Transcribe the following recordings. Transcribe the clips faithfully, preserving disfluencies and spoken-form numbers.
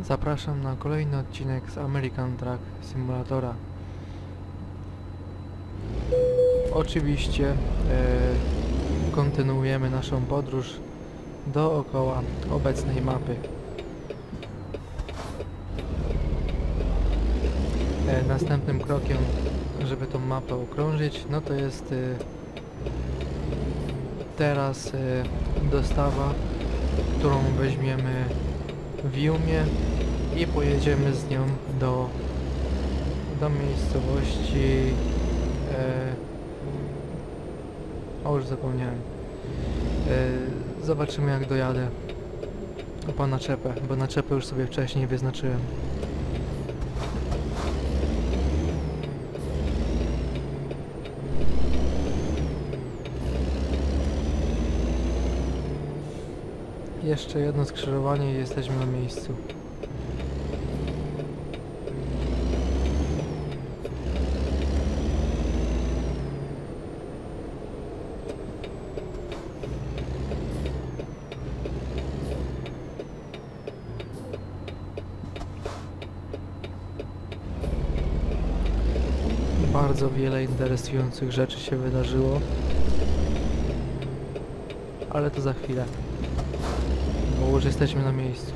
Zapraszam na kolejny odcinek z American Truck Simulatora. Oczywiście e, kontynuujemy naszą podróż dookoła obecnej mapy. E, następnym krokiem, żeby tą mapę okrążyć, no to jest e, teraz e, dostawa, którą weźmiemy w Yumie i pojedziemy z nią do, do miejscowości e, o już zapomniałem e, zobaczymy, jak dojadę po naczepę, bo naczepę już sobie wcześniej wyznaczyłem. Jeszcze jedno skrzyżowanie i jesteśmy na miejscu. Bardzo wiele interesujących rzeczy się wydarzyło, ale to za chwilę, bo już jesteśmy na miejscu.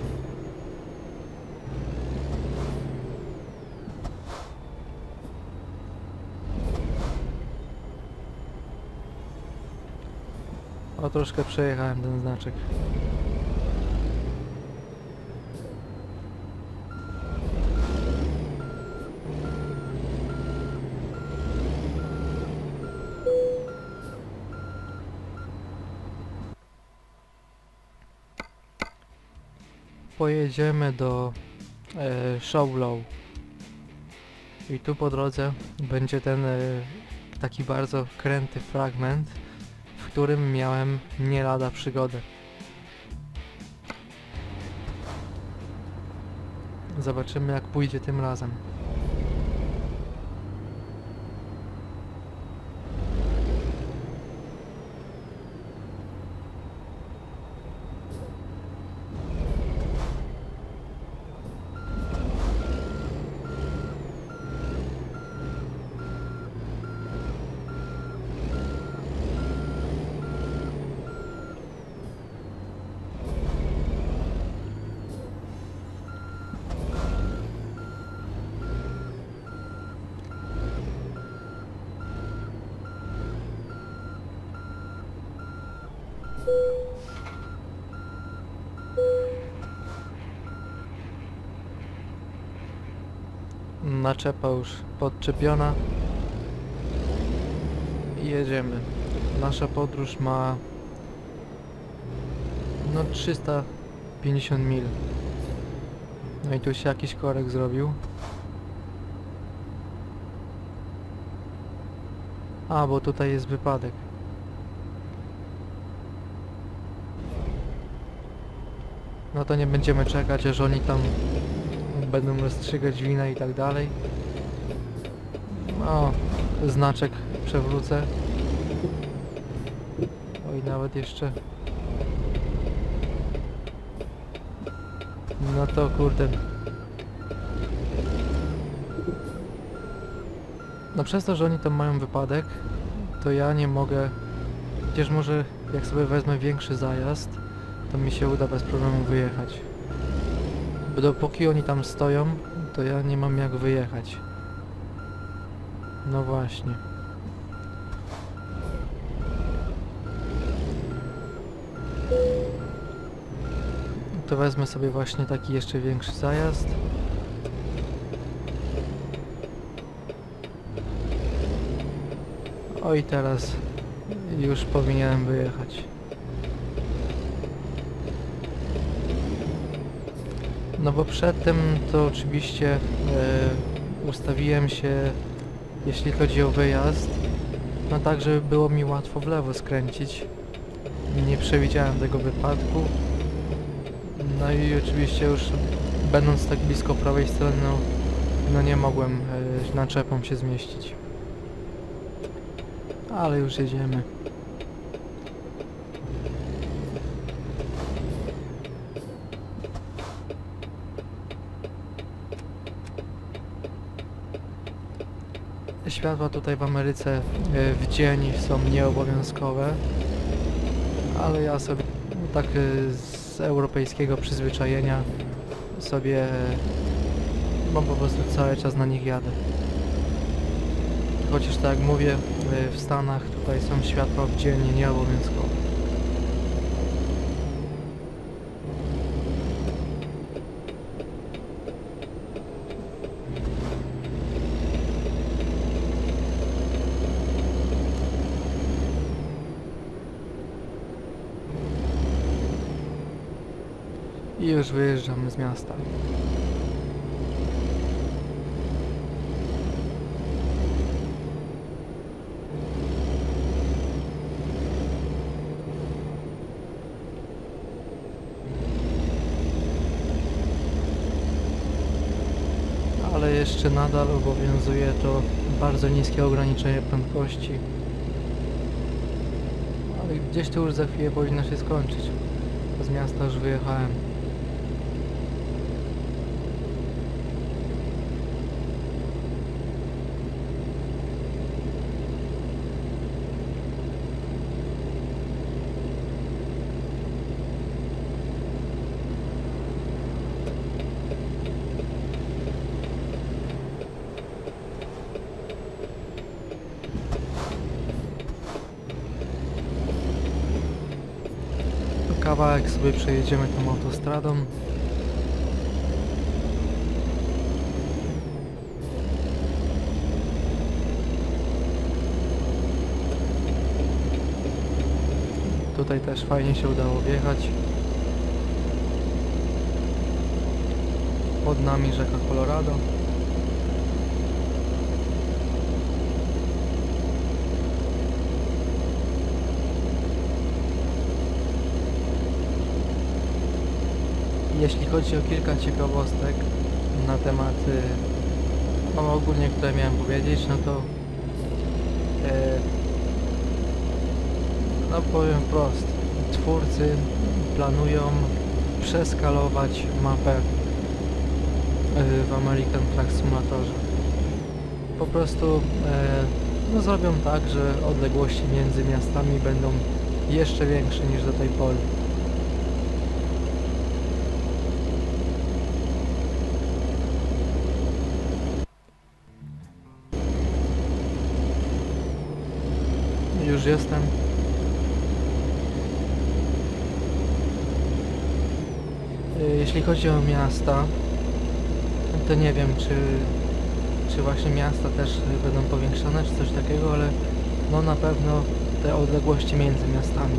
O, troszkę przejechałem ten znaczek. Pojedziemy do e, Showlow i tu po drodze będzie ten e, taki bardzo kręty fragment, w którym miałem nie lada przygodę. Zobaczymy, jak pójdzie tym razem. Naczepa już podczepiona i jedziemy. Nasza podróż ma no trzysta pięćdziesiąt mil. No i tu się jakiś korek zrobił. A, bo tutaj jest wypadek. No to nie będziemy czekać, aż oni tam będą rozstrzygać wina i tak dalej. O, znaczek przewrócę. Oj, nawet jeszcze. No to kurde. No przez to, że oni tam mają wypadek, to ja nie mogę. Chociaż może jak sobie wezmę większy zajazd, to mi się uda bez problemu wyjechać. Bo dopóki oni tam stoją, to ja nie mam jak wyjechać. No właśnie. To wezmę sobie właśnie taki jeszcze większy zajazd. O, i teraz już powinienem wyjechać. No bo przedtem to oczywiście e, ustawiłem się, jeśli chodzi o wyjazd, no tak, żeby było mi łatwo w lewo skręcić. Nie przewidziałem tego wypadku. No i oczywiście już będąc tak blisko prawej strony, no, no nie mogłem e, naczepą się zmieścić. Ale już jedziemy. Światła tutaj w Ameryce y, w dzień są nieobowiązkowe, ale ja sobie tak y, z europejskiego przyzwyczajenia sobie mam po prostu cały czas na nich jadę. Chociaż tak jak mówię, y, w Stanach tutaj są światła w dzień nieobowiązkowe. I już wyjeżdżamy z miasta. Ale jeszcze nadal obowiązuje to bardzo niskie ograniczenie prędkości. Ale gdzieś tu już za chwilę powinno się skończyć. Z miasta już wyjechałem. Kawałek sobie przejedziemy tą autostradą. Tutaj też fajnie się udało wjechać. Pod nami rzeka Colorado. Jeśli chodzi o kilka ciekawostek na temat y, no ogólnie, które miałem powiedzieć, no to y, no powiem wprost, twórcy planują przeskalować mapę y, w American Truck Simulatorze. Po prostu y, no zrobią tak, że odległości między miastami będą jeszcze większe niż do tej pory. Już jestem. Jeśli chodzi o miasta, to nie wiem, czy, czy właśnie miasta też będą powiększone, czy coś takiego, ale no na pewno te odległości między miastami.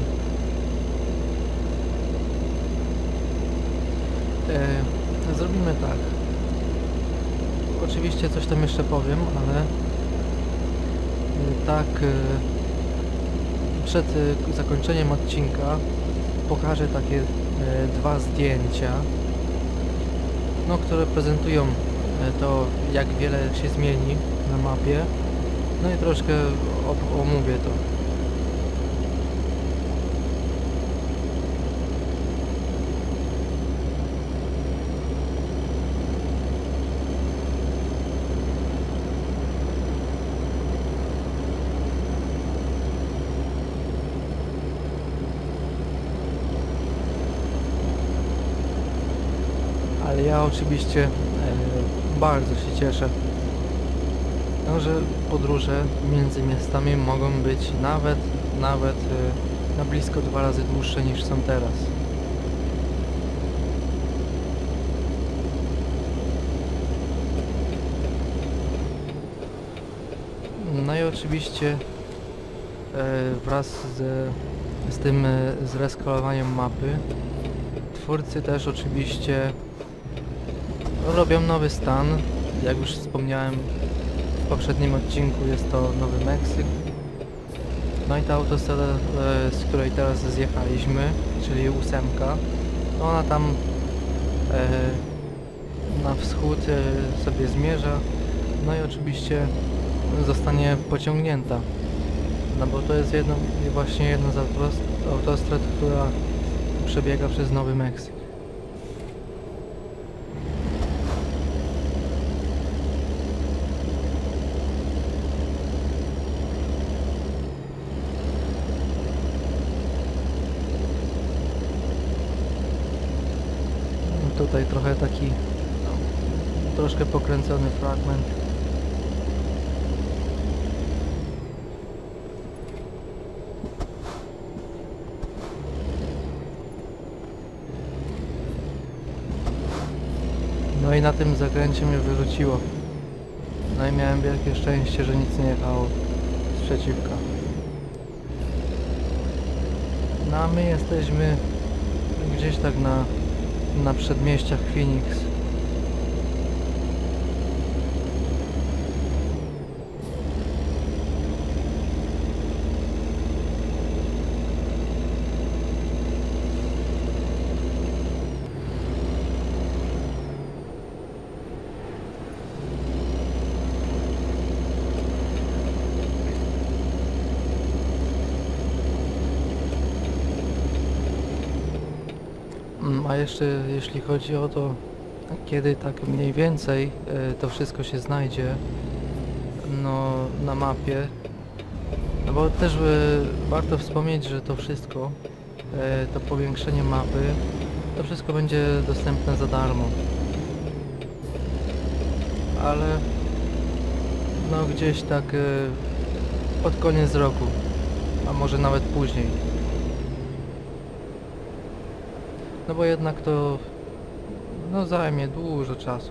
E, zrobimy tak. Oczywiście coś tam jeszcze powiem, ale tak e, przed e, zakończeniem odcinka pokażę takie e, dwa zdjęcia, no, które prezentują e, to, jak wiele się zmieni na mapie, no i troszkę omówię to. Ale ja oczywiście e, bardzo się cieszę, no, że podróże między miastami mogą być nawet, nawet e, na blisko dwa razy dłuższe niż są teraz. No i oczywiście e, wraz z, z tym e, zreskalowaniem mapy twórcy też oczywiście robią nowy stan. Jak już wspomniałem w poprzednim odcinku, jest to Nowy Meksyk. No i ta autostrada, e, z której teraz zjechaliśmy, czyli ósemka, ona tam e, na wschód e, sobie zmierza, no i oczywiście zostanie pociągnięta. No bo to jest jedno, właśnie jedna z autostrad, która przebiega przez Nowy Meksyk. tutaj trochę taki no, troszkę pokręcony fragment. No i na tym zakręcie mnie wyrzuciło. No i miałem wielkie szczęście, że nic nie jechało sprzeciwka. No a my jesteśmy gdzieś tak na, na przedmieściach Phoenix. A jeszcze jeśli chodzi o to, kiedy tak mniej więcej e, to wszystko się znajdzie no, na mapie, no bo też e, warto wspomnieć, że to wszystko, e, to powiększenie mapy, to wszystko będzie dostępne za darmo. Ale no gdzieś tak e, pod koniec roku, a może nawet później. No bo jednak to no zajmie dużo czasu.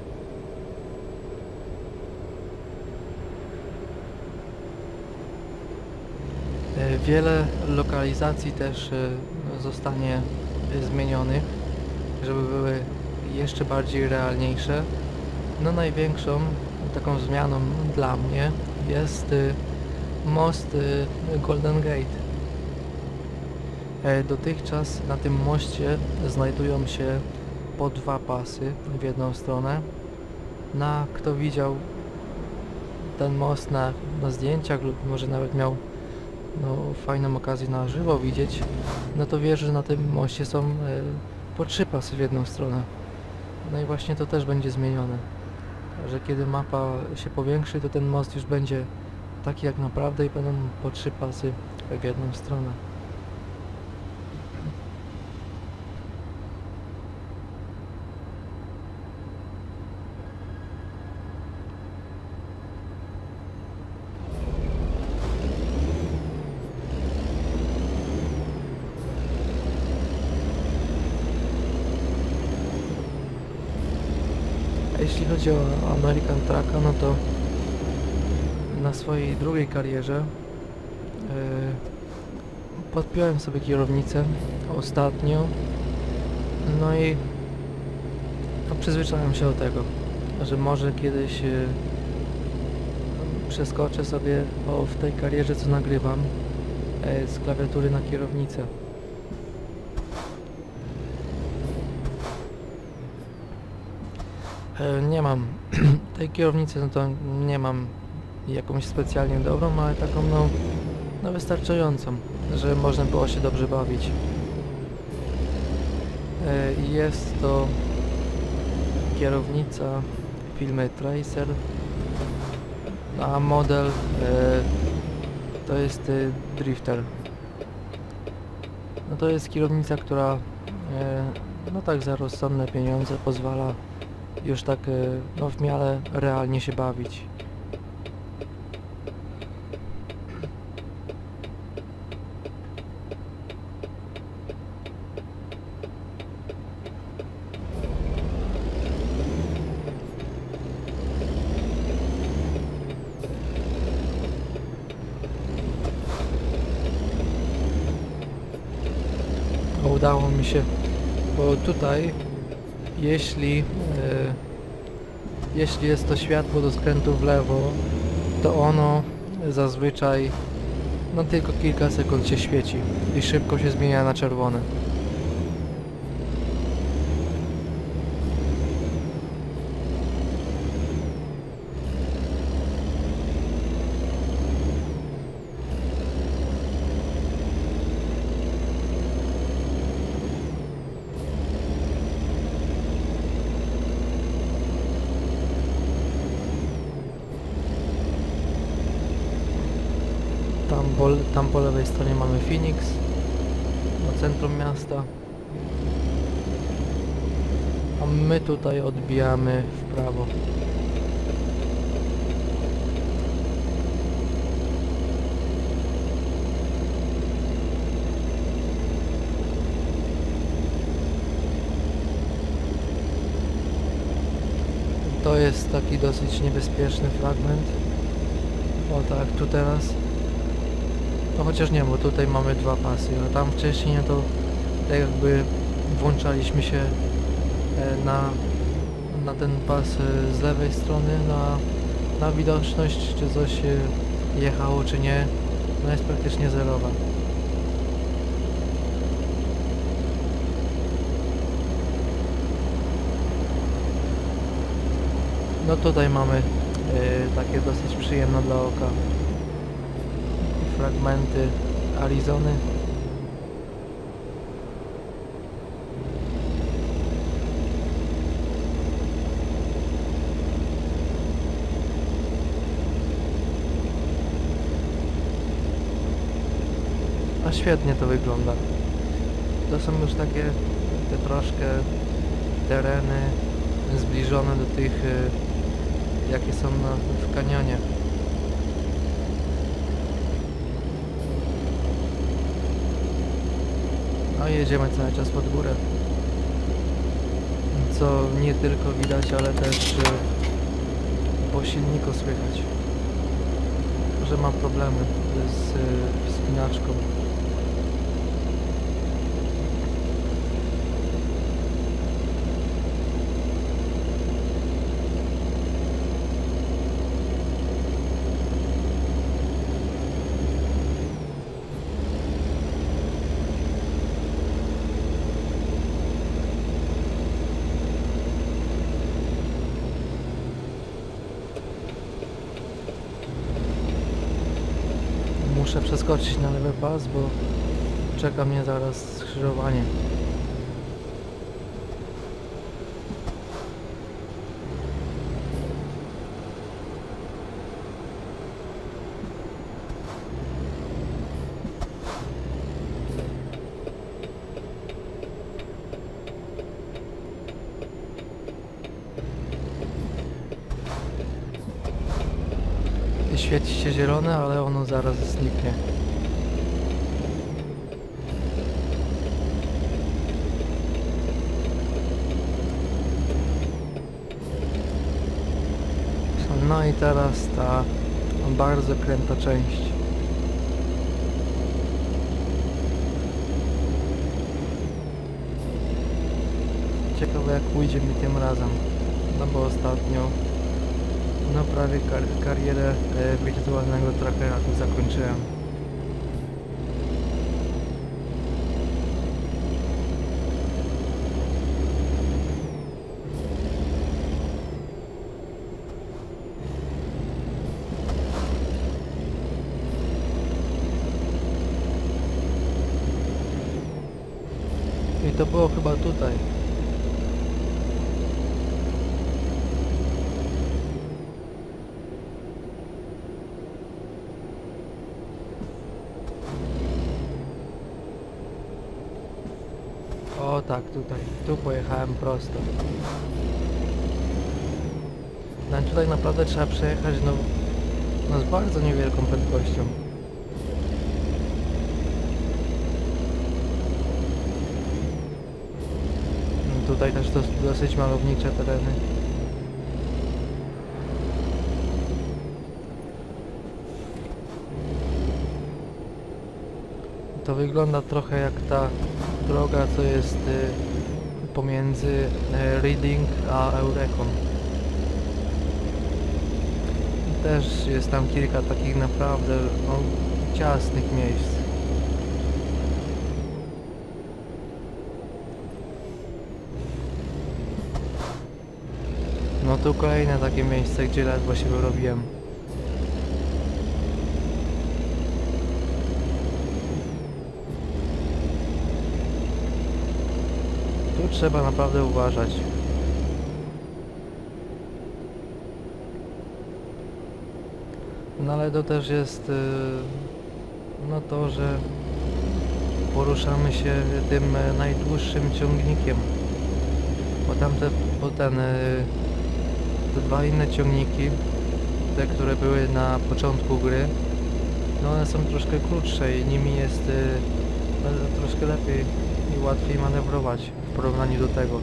E, Wiele lokalizacji też e, zostanie e, zmienionych, żeby były jeszcze bardziej realniejsze. No największą taką zmianą dla mnie jest e, most e, Golden Gate. Dotychczas na tym moście znajdują się po dwa pasy w jedną stronę. Na kto widział ten most na, na zdjęciach lub może nawet miał no, fajną okazję na żywo widzieć, no to wie, że na tym moście są e, po trzy pasy w jedną stronę. No i właśnie to też będzie zmienione, że kiedy mapa się powiększy, to ten most już będzie taki jak naprawdę i będą po trzy pasy w jedną stronę. A jeśli chodzi o American Trucka, no to na swojej drugiej karierze yy, podpiąłem sobie kierownicę ostatnio, no i no, przyzwyczaiłem się do tego, że może kiedyś yy, przeskoczę sobie o, w tej karierze, co nagrywam, yy, z klawiatury na kierownicę. Nie mam tej kierownicy, no to nie mam jakąś specjalnie dobrą, ale taką no, no wystarczającą, że można było się dobrze bawić. Jest to kierownica firmy Tracer, a model to jest Drifter. No to jest kierownica, która no tak za rozsądne pieniądze pozwala już tak no, w miarę realnie się bawić. Udało mi się, bo tutaj jeśli, e, jeśli jest to światło do skrętu w lewo, to ono zazwyczaj no tylko kilka sekund się świeci i szybko się zmienia na czerwone. Tam po, tam po lewej stronie mamy Phoenix, no centrum miasta. A my tutaj odbijamy w prawo. To jest taki dosyć niebezpieczny fragment. O tak, tu teraz. No chociaż nie, bo tutaj mamy dwa pasy, a tam wcześniej no to tak jakby włączaliśmy się e, na, na ten pas e, z lewej strony, na, na widoczność, czy coś e, jechało, czy nie. No jest praktycznie zerowa. No tutaj mamy y, takie dosyć przyjemne dla oka fragmenty Arizony. A świetnie to wygląda. To są już takie te troszkę tereny zbliżone do tych y, jakie są na, w kanionie. A jedziemy cały czas pod górę. Co nie tylko widać, ale też y, po silniku słychać, że ma problemy z y, wspinaczką. Muszę przeskoczyć na lewy pas, bo czeka mnie zaraz skrzyżowanie. Świeci się zielone, ale ono zaraz zniknie. No i teraz ta bardzo kręta część. Ciekawe jak pójdzie mi tym razem. No bo ostatnio no prawie kar karierę e, wirtualnego trackera tu zakończyłem. I to było chyba tutaj. O tak, tutaj. Tu pojechałem prosto. No tutaj naprawdę trzeba przejechać no, no z bardzo niewielką prędkością. No, tutaj też to dosyć malownicze tereny. To wygląda trochę jak ta droga, co jest y, pomiędzy y, Reading a Eurekon. Też jest tam kilka takich naprawdę no, ciasnych miejsc. No tu kolejne takie miejsce, gdzie ledwo się wyrobiłem. Tu trzeba naprawdę uważać. No ale to też jest yy, no to, że poruszamy się tym najdłuższym ciągnikiem. Bo tamte, bo ten, y, te dwa inne ciągniki, te, które były na początku gry, no one są troszkę krótsze i nimi jest y, no, troszkę lepiej i łatwiej manewrować w porównaniu do tego.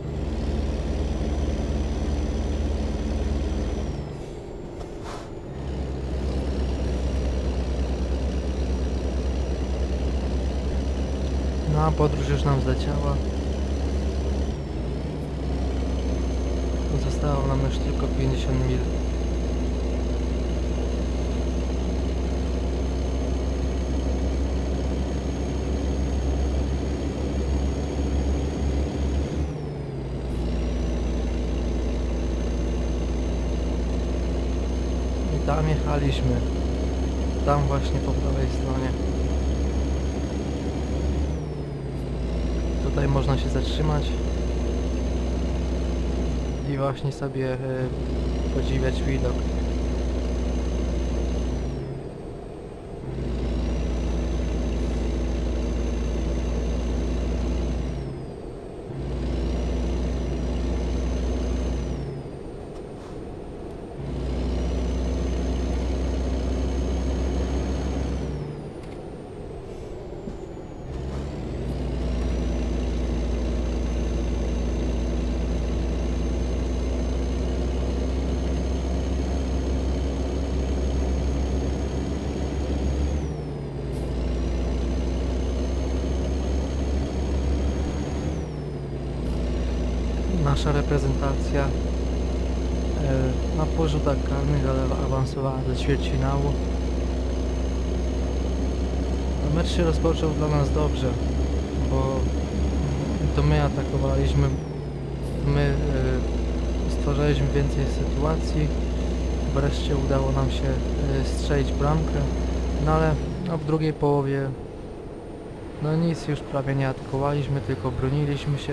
No a podróż już nam zleciała. Zostało nam już tylko pięćdziesiąt mil. I tam jechaliśmy. Tam właśnie po prawej stronie. Tutaj można się zatrzymać i właśnie sobie y, podziwiać widok. Nasza reprezentacja e, na porzutach karnych, ale awansowała do ćwierćfinału. Mecz się rozpoczął dla nas dobrze, bo to my atakowaliśmy, my e, stwarzaliśmy więcej sytuacji, wreszcie udało nam się e, strzelić bramkę, no ale no, w drugiej połowie no nic już prawie nie atakowaliśmy, tylko broniliśmy się.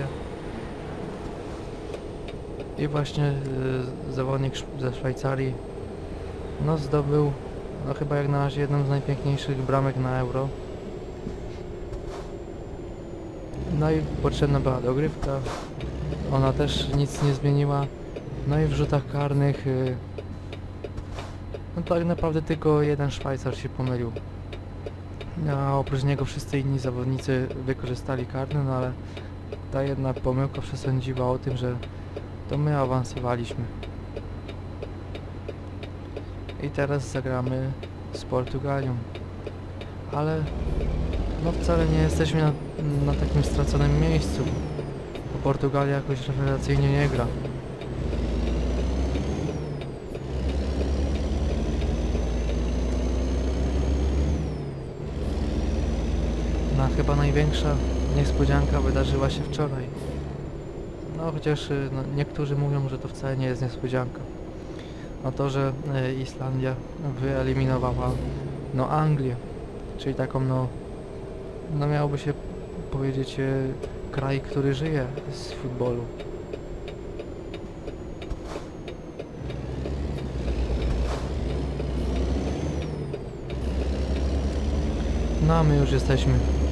I właśnie y, zawodnik ze Szwajcarii no zdobył no chyba jak na razie jedną z najpiękniejszych bramek na Euro. No i potrzebna była dogrywka, ona też nic nie zmieniła. No i w rzutach karnych y, no tak naprawdę tylko jeden Szwajcar się pomylił. A oprócz niego wszyscy inni zawodnicy wykorzystali karny, no ale ta jedna pomyłka przesądziła o tym, że to my awansowaliśmy. I teraz zagramy z Portugalią. Ale no wcale nie jesteśmy na, na takim straconym miejscu, bo Portugalia jakoś rewelacyjnie nie gra. No chyba największa niespodzianka wydarzyła się wczoraj. No chociaż no, niektórzy mówią, że to wcale nie jest niespodzianka. No to, że y, Islandia wyeliminowała no Anglię, czyli taką no, no miałoby się powiedzieć y, kraj, który żyje z futbolu. No a my już jesteśmy.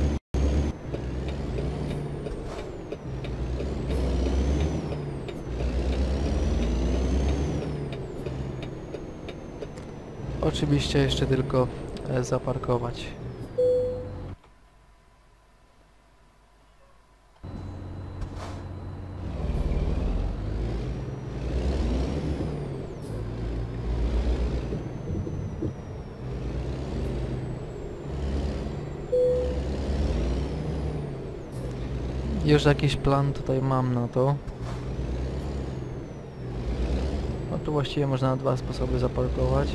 Oczywiście jeszcze tylko e, zaparkować. Już jakiś plan tutaj mam na to. No tu właściwie można na dwa sposoby zaparkować.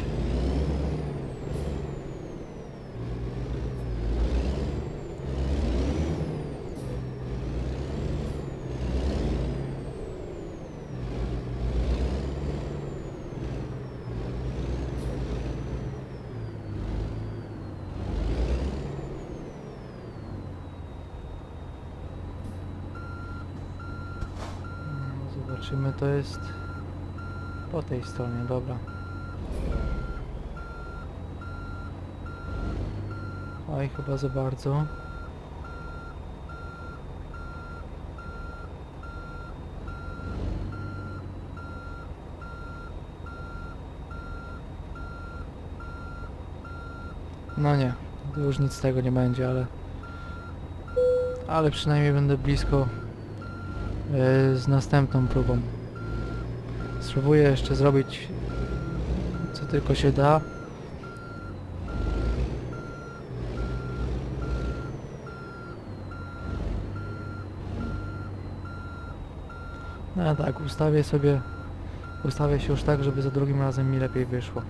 Zobaczymy, to jest po tej stronie, dobra. Oj, chyba za bardzo. No nie, już nic z tego nie będzie, ale... Ale przynajmniej będę blisko yy, z następną próbą. Spróbuję jeszcze zrobić co tylko się da. No tak, ustawię sobie... Ustawię się już tak, żeby za drugim razem mi lepiej wyszło.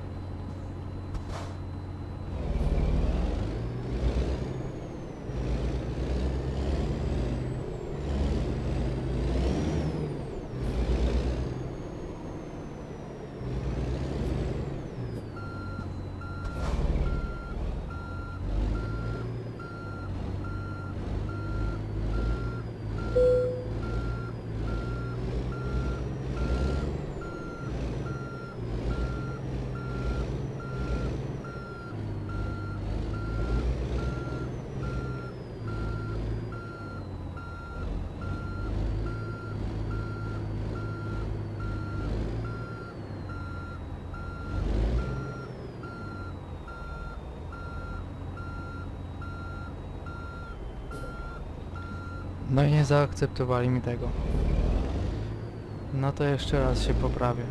No i nie zaakceptowali mi tego. No to jeszcze raz się poprawię.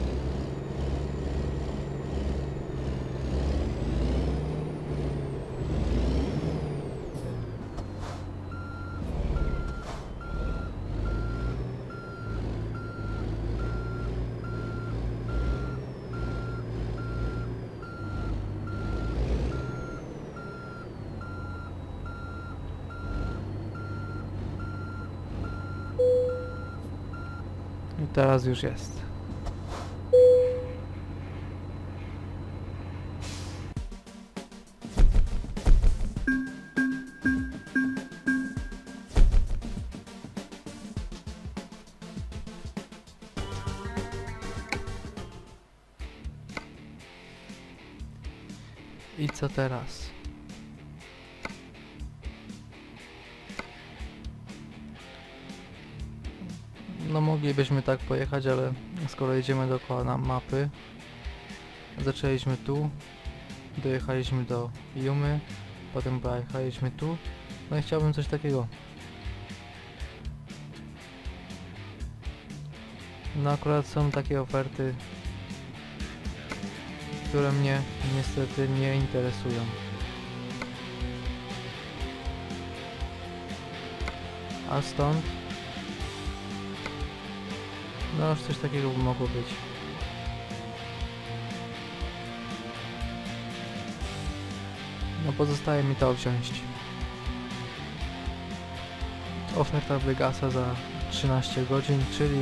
I teraz już jest. I co teraz? No moglibyśmy tak pojechać, ale skoro jedziemy dookoła na mapy, zaczęliśmy tu, dojechaliśmy do Yumy, potem pojechaliśmy tu, no i chciałbym coś takiego. No akurat są takie oferty, które mnie niestety nie interesują. A stąd no już coś takiego by mogło być. No pozostaje mi to wziąć. Oferta wygasa za trzynaście godzin, czyli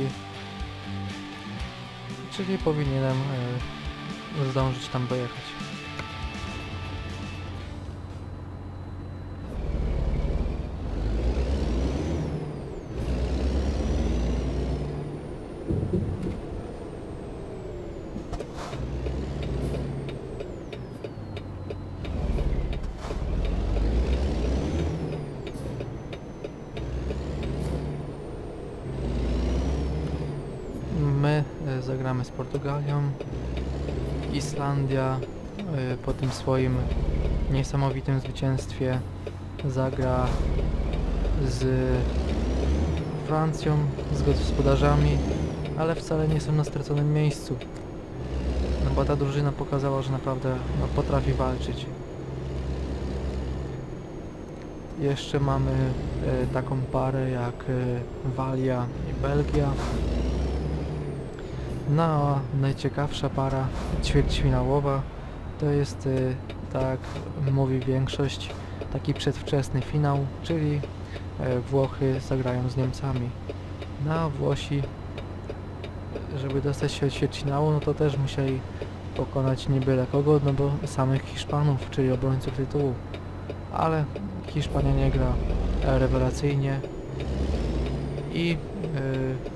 czyli powinienem e, zdążyć tam dojechać. My e, zagramy z Portugalią. Islandia e, po tym swoim niesamowitym zwycięstwie zagra z Francją, z gospodarzami, ale wcale nie są na straconym miejscu. No bo ta drużyna pokazała, że naprawdę no, potrafi walczyć. Jeszcze mamy e, taką parę jak e, Walia i Belgia. No a najciekawsza para ćwierćfinałowa to jest, y, tak mówi większość, taki przedwczesny finał, czyli y, Włochy zagrają z Niemcami. No a Włosi, żeby dostać się do ćwierćfinału, no to też musieli pokonać nie byle kogo, no bo samych Hiszpanów, czyli obrońców tytułu. Ale Hiszpania nie gra rewelacyjnie i y,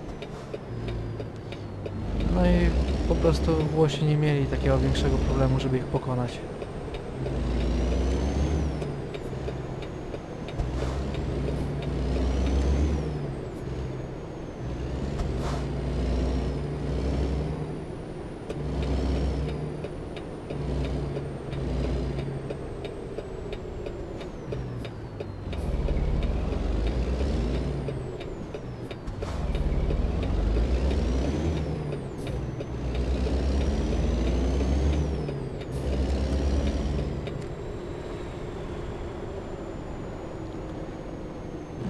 no i po prostu Włosi nie mieli takiego większego problemu, żeby ich pokonać.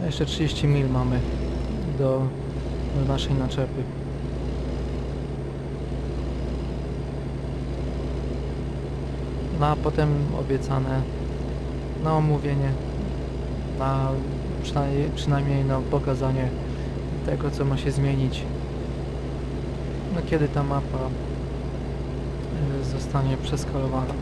A jeszcze trzydzieści mil mamy do, do naszej naczepy. No a potem obiecane na omówienie, na przynajmniej, przynajmniej na pokazanie tego, co ma się zmienić. No kiedy ta mapa y, zostanie przeskalowana.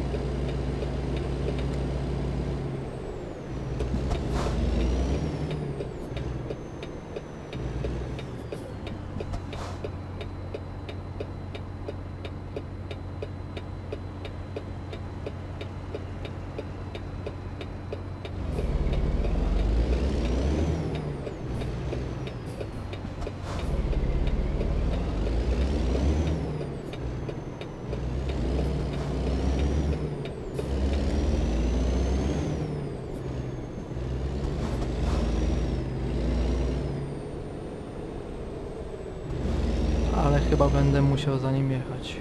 Ale chyba będę musiał za nim jechać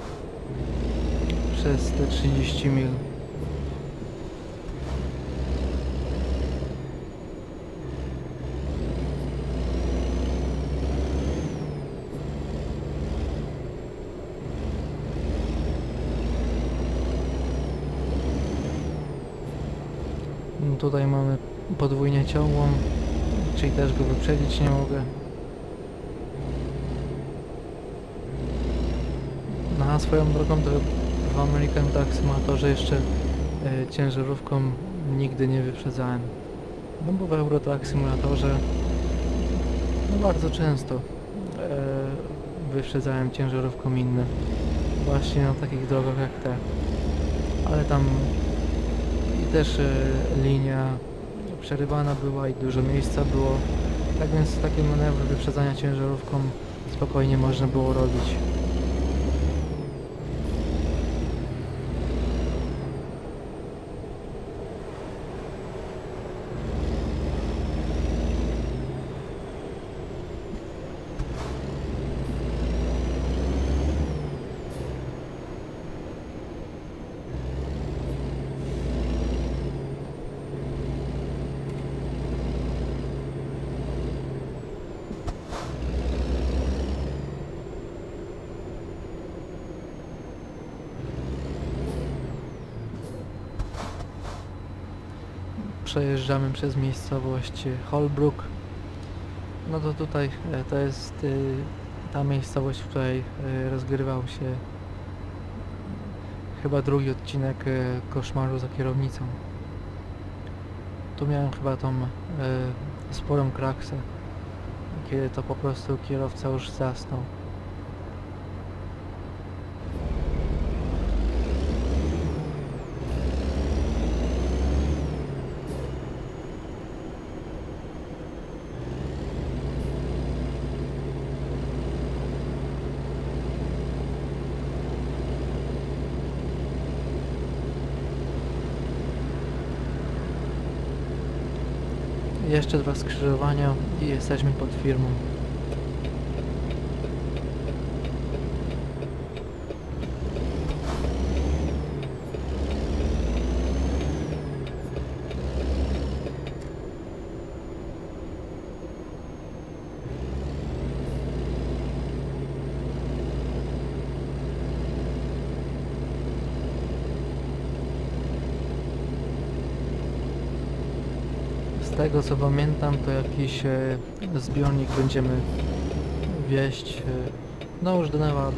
przez te trzydzieści mil. No tutaj mamy podwójnie ciągłą, czyli też go wyprzedzić nie mogę. Na swoją drogą to w American Truck Simulatorze jeszcze e, ciężarówką nigdy nie wyprzedzałem. No bo w Euro Truck Simulatorze no bardzo często e, wyprzedzałem ciężarówką inne. Właśnie na takich drogach jak te. Ale tam i też e, linia przerywana była i dużo miejsca było. Tak więc takie manewry wyprzedzania ciężarówką spokojnie można było robić. Przejeżdżamy przez miejscowość Holbrook. No to tutaj e, to jest y, ta miejscowość, w której y, rozgrywał się chyba drugi odcinek y, Koszmaru za kierownicą. Tu miałem chyba tą y, sporą kraksę, kiedy to po prostu kierowca już zasnął. Jeszcze dwa skrzyżowania i jesteśmy pod firmą. Z tego co pamiętam, to jakiś e, zbiornik będziemy wieźć e, no już do Nevady.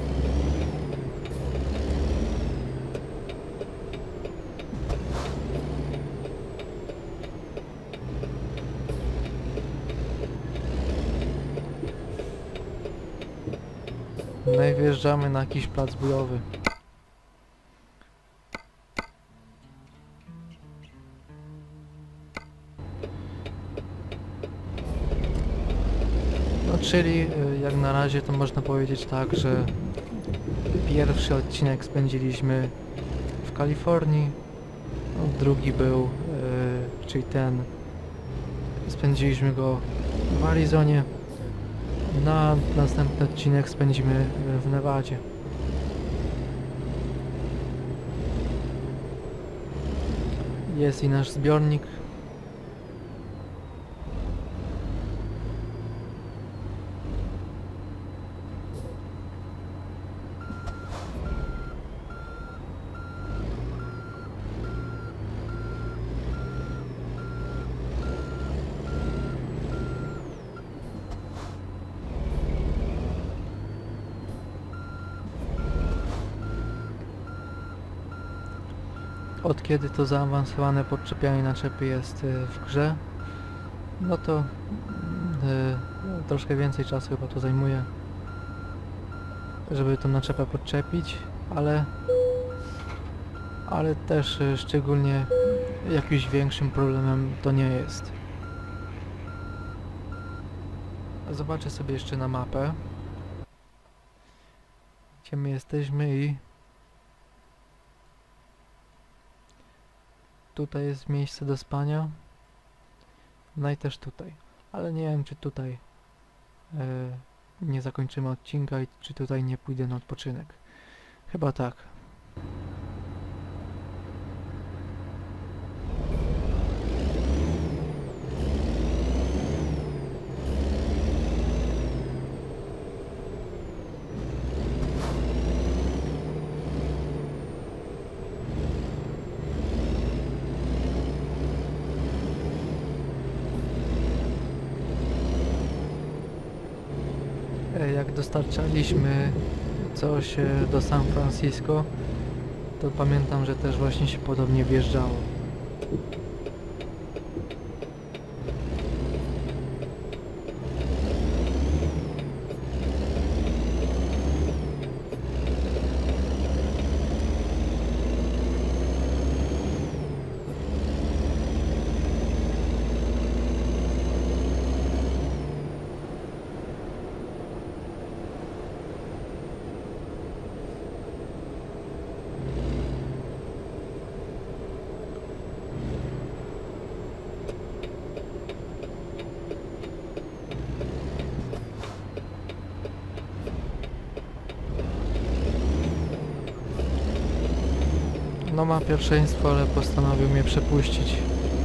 No i wjeżdżamy na jakiś plac budowy. No czyli jak na razie to można powiedzieć tak, że pierwszy odcinek spędziliśmy w Kalifornii, no, drugi był, yy, czyli ten, spędziliśmy go w Arizonie, na następny odcinek spędzimy w Nevadzie. Jest i nasz zbiornik. od kiedy to zaawansowane podczepianie naczepy jest y, w grze, no to y, troszkę więcej czasu chyba to zajmuje, żeby tą naczepę podczepić, ale ale też y, szczególnie jakimś większym problemem to nie jest. Zobaczę sobie jeszcze na mapę, gdzie my jesteśmy, i tutaj jest miejsce do spania. No i też tutaj. Ale nie wiem, czy tutaj yy, nie zakończymy odcinka i czy tutaj nie pójdę na odpoczynek. Chyba tak. Jak dostarczaliśmy coś do San Francisco, to pamiętam, że też właśnie się podobnie wjeżdżało. No ma pierwszeństwo, ale postanowił mnie przepuścić.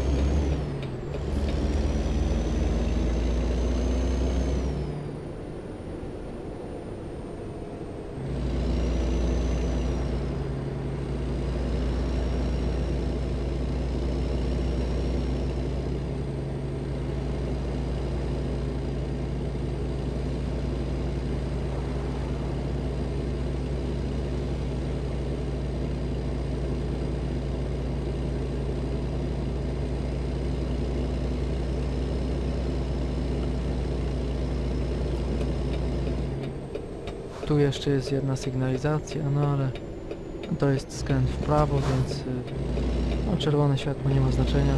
Tu jeszcze jest jedna sygnalizacja, no ale to jest skręt w prawo, więc no, czerwone światło nie ma znaczenia.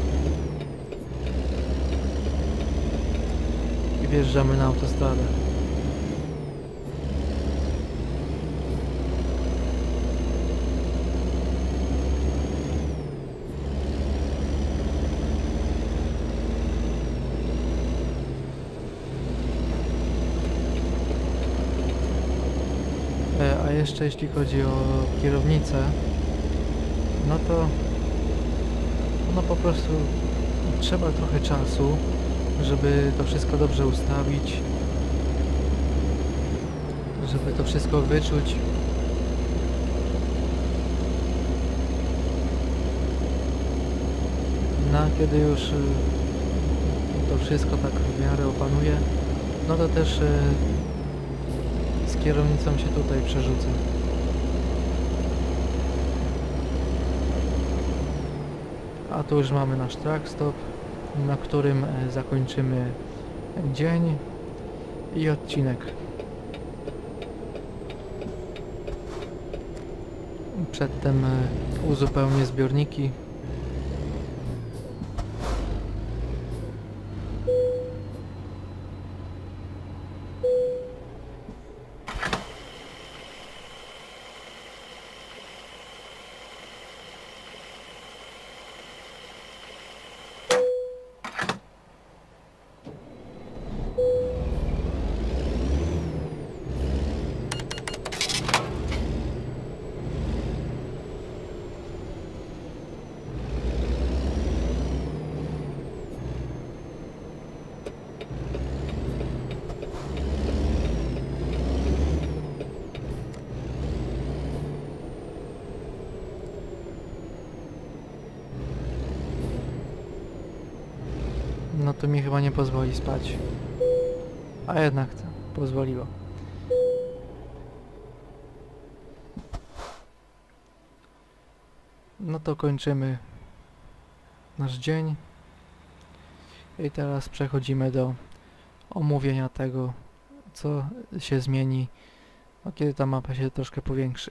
I wjeżdżamy na autostradę. A jeszcze jeśli chodzi o kierownicę, no to no po prostu trzeba trochę czasu, żeby to wszystko dobrze ustawić, żeby to wszystko wyczuć. No a kiedy już to wszystko tak w miarę opanuje, no to też z kierownicą się tutaj przerzucę. A tu już mamy nasz track stop, na którym zakończymy dzień i odcinek. Przedtem uzupełnię zbiorniki. No to mi chyba nie pozwoli spać. A jednak to pozwoliło. no to kończymy nasz dzień i teraz przechodzimy do omówienia tego, co się zmieni, no, kiedy ta mapa się troszkę powiększy.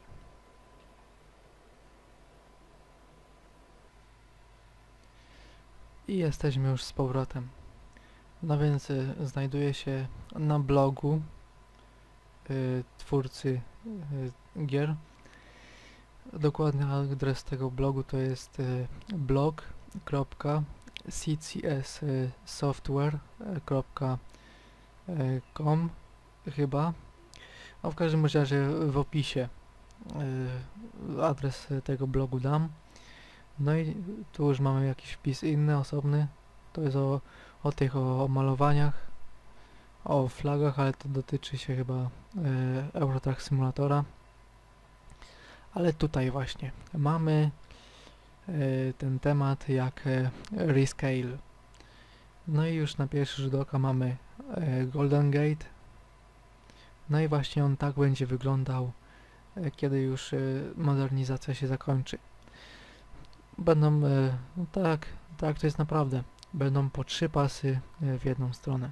I jesteśmy już z powrotem. No więc y, znajduje się na blogu y, twórcy y, gier. Dokładny adres tego blogu to jest y, blog kropka c c s software kropka com chyba. A w każdym razie w opisie y, adres tego blogu dam. No i tu już mamy jakiś wpis inny, osobny. To jest o, o tych o, o malowaniach, o flagach, ale to dotyczy się chyba y, Euro Truck Simulatora. Ale tutaj właśnie mamy y, ten temat jak y, Rescale. No i już na pierwszy rzut oka mamy y, Golden Gate. No i właśnie on tak będzie wyglądał, y, kiedy już y, modernizacja się zakończy. Będą, y, no tak, tak to jest naprawdę. Będą po trzy pasy y, w jedną stronę.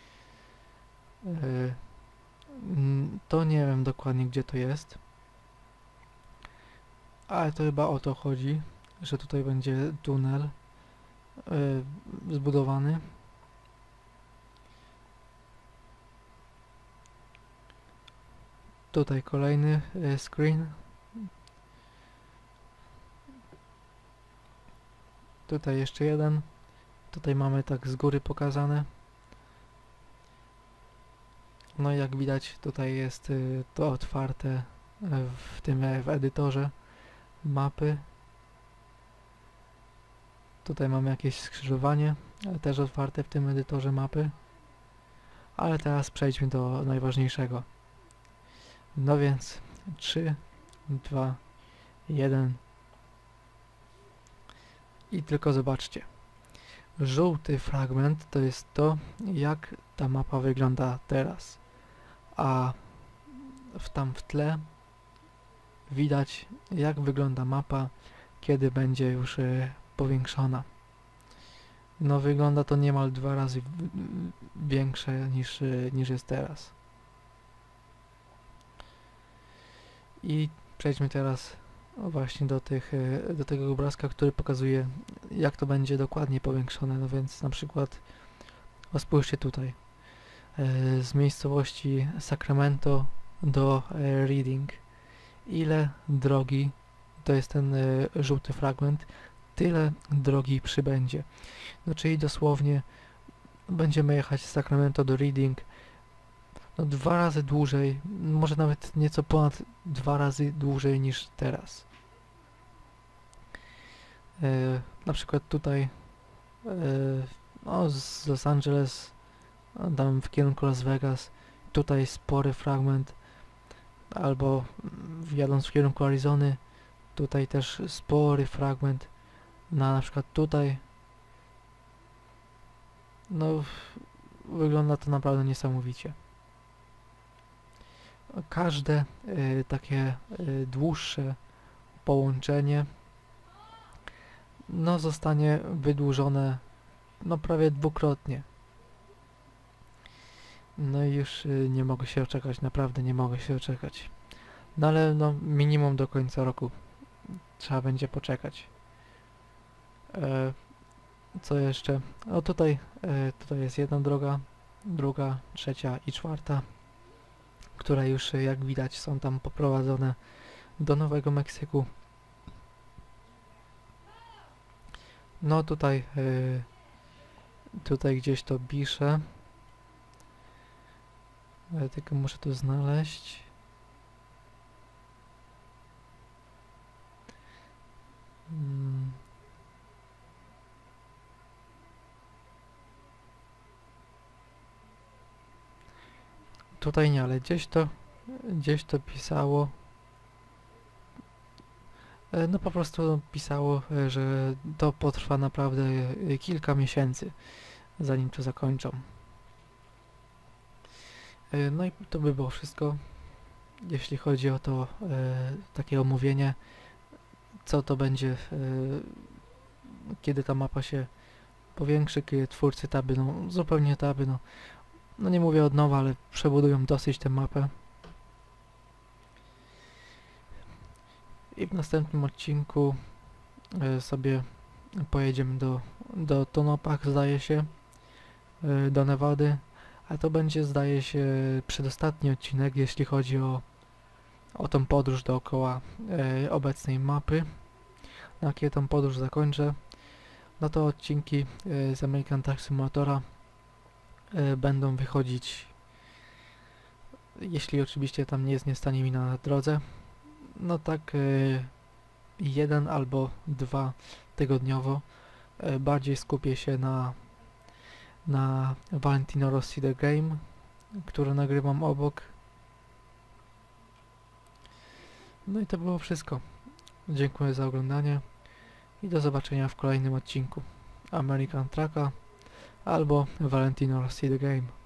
Y, to nie wiem dokładnie gdzie to jest. Ale to chyba o to chodzi, że tutaj będzie tunel y, zbudowany. Tutaj kolejny y, screen. Tutaj jeszcze jeden. Tutaj mamy tak z góry pokazane. No i jak widać tutaj jest y, to otwarte y, w tym y, w edytorze mapy. Tutaj mamy jakieś skrzyżowanie, ale też otwarte w tym edytorze mapy. Ale teraz przejdźmy do najważniejszego. No więc trzy, dwa, jeden i tylko zobaczcie. Żółty fragment to jest to, jak ta mapa wygląda teraz. A w tam w tle widać, jak wygląda mapa, kiedy będzie już y, powiększona. No wygląda to niemal dwa razy większe niż, y, niż jest teraz. I przejdźmy teraz właśnie do, tych, y, do tego obrazka, który pokazuje, jak to będzie dokładnie powiększone. No więc na przykład, o spójrzcie tutaj, y, z miejscowości Sacramento do y, Reading. Ile drogi, to jest ten y, żółty fragment, tyle drogi przybędzie. No czyli dosłownie będziemy jechać z Sacramento do Reading no dwa razy dłużej, może nawet nieco ponad dwa razy dłużej niż teraz. Y, na przykład tutaj y, no, z Los Angeles tam w kierunku Las Vegas, tutaj spory fragment, albo jadąc w kierunku Arizony, tutaj też spory fragment, na, na przykład tutaj, no wygląda to naprawdę niesamowicie. Każde y, takie y, dłuższe połączenie no zostanie wydłużone no prawie dwukrotnie. No i już y, nie mogę się oczekać, naprawdę nie mogę się oczekać. No ale no minimum do końca roku trzeba będzie poczekać. E, co jeszcze? O tutaj, e, tutaj jest jedna droga, druga, trzecia i czwarta, które już y, jak widać są tam poprowadzone do Nowego Meksyku. No tutaj, y, tutaj gdzieś to piszę. Ja tylko muszę to znaleźć. Hmm. Tutaj nie, ale gdzieś to, gdzieś to pisało. E, No po prostu pisało, e, że to potrwa naprawdę e, kilka miesięcy, zanim to zakończą. E, No i to by było wszystko, jeśli chodzi o to e, takie omówienie. co to będzie, yy, kiedy ta mapa się powiększy, kiedy twórcy taby, no zupełnie taby, no, no nie mówię od nowa, ale przebudują dosyć tę mapę. I w następnym odcinku y, sobie pojedziemy do, do Tonopah, zdaje się, y, do Nevady, a to będzie, zdaje się, przedostatni odcinek, jeśli chodzi o, o tą podróż dookoła y, obecnej mapy. No, jak ja tą podróż zakończę, no to odcinki y, z American Truck Simulatora y, będą wychodzić, jeśli oczywiście tam nie jest nie stanie mi na drodze, no tak y, jeden albo dwa tygodniowo. Y, bardziej skupię się na na Valentino Rossi The Game, które nagrywam obok. No i to było wszystko. Dziękuję za oglądanie i do zobaczenia w kolejnym odcinku American Trucka albo Valentino Rossi The Game.